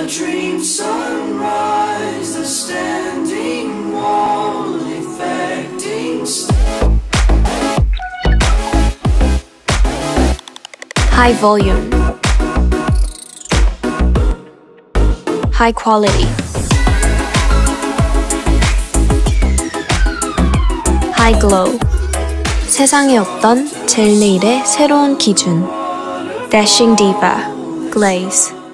a dream sunrise, the standing wall effecting. High volume, high quality, high glow. 세상에 없던 젤 네일의 새로운 기준. Dashing Diva, GLAZE.